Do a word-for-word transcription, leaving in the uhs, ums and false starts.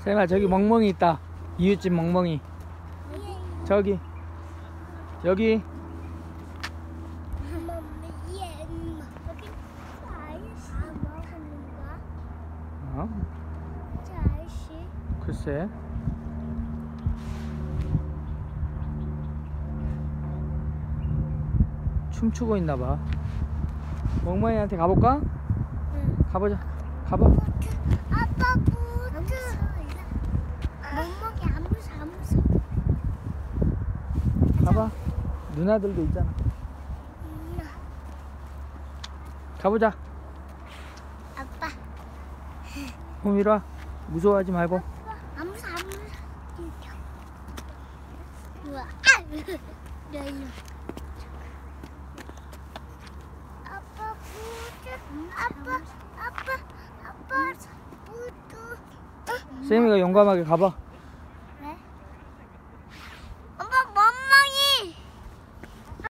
세마 저기 멍멍이 있다. 이웃집 멍멍이. 저기 여기. 어? 글쎄. 춤추고 있나봐. 멍멍이한테 가볼까? 응. 가보자. 가봐. 아빠 보트. 멍멍이 안 무서워, 안 무서워. 가봐. 누나들도 있잖아. 음. 가보자. 아빠. 홈 이리 와. 무서워하지 말고. 안 무서워, 안 무서워. 우와. 아! 야, 일로. 아빠 보트. 아빠, 아빠, 아빠 보트. 세미가 용감하게 가봐.